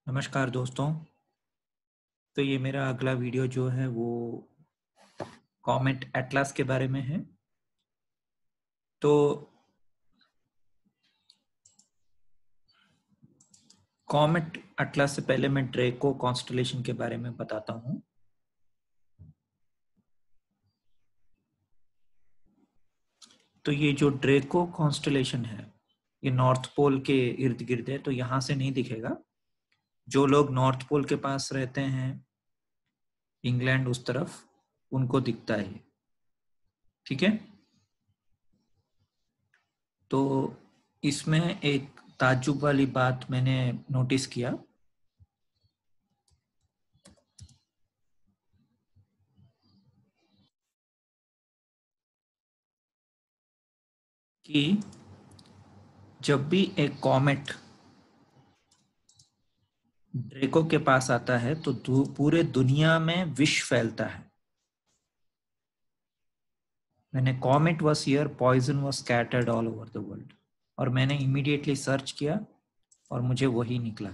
नमस्कार दोस्तों। तो ये मेरा अगला वीडियो जो है वो कॉमेट एटलास के बारे में है। तो कॉमेट एटलास से पहले मैं ड्रेको कॉन्स्टलेशन के बारे में बताता हूँ। तो ये जो ड्रेको कॉन्स्टलेशन है ये नॉर्थ पोल के इर्द गिर्द है, तो यहाँ से नहीं दिखेगा। जो लोग नॉर्थ पोल के पास रहते हैं, इंग्लैंड उस तरफ, उनको दिखता है। ठीक है। तो इसमें एक ताज्जुब वाली बात मैंने नोटिस किया कि जब भी एक कॉमेट ड्रेको के पास आता है तो पूरे दुनिया में विष फैलता है। मैंने comet was here, poison was scattered all over the world, और मैंने इमीडिएटली सर्च किया और मुझे वही निकला।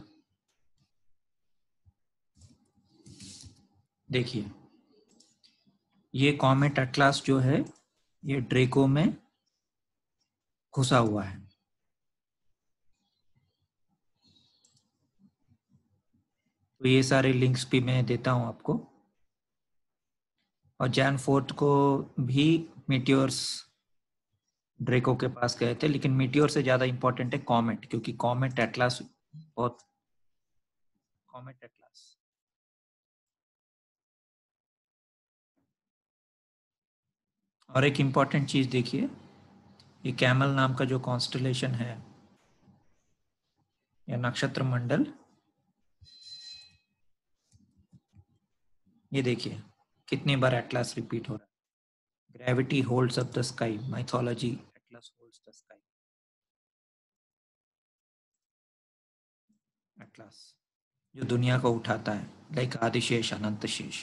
देखिए, ये कॉमेट एटलास जो है ये ड्रेको में घुसा हुआ है। तो ये सारे लिंक्स भी मैं देता हूं आपको। और जैन 4 को भी मीटियोर्स ड्रेको के पास गए थे, लेकिन मीटियोर से ज्यादा इंपॉर्टेंट है कॉमेट, क्योंकि कॉमेट एटलास बहुत कॉमेट एटलास। और एक इंपॉर्टेंट चीज देखिए, ये कैमल नाम का जो कॉन्स्टलेशन है या नक्षत्र मंडल, ये देखिए कितनी बार एटलास रिपीट हो रहा है। Gravity holds up the sky, mythology atlas holds the sky. Atlas जो दुनिया को उठाता है, लाइक आदिशेष अनंत शेष।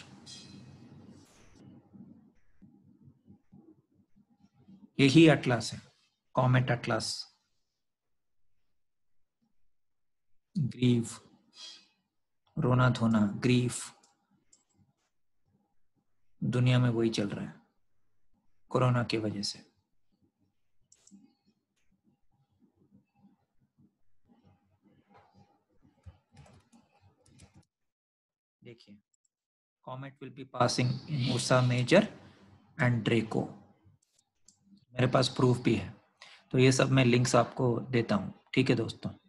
यही एटलास है, कॉमेट एटलास। ग्रीव, रोना धोना, ग्रीफ, दुनिया में वही चल रहा है कोरोना की वजह से। देखिए, comet will be passing in Ursa Major and Draco. मेरे पास प्रूफ भी है। तो ये सब मैं लिंक्स आपको देता हूँ। ठीक है दोस्तों।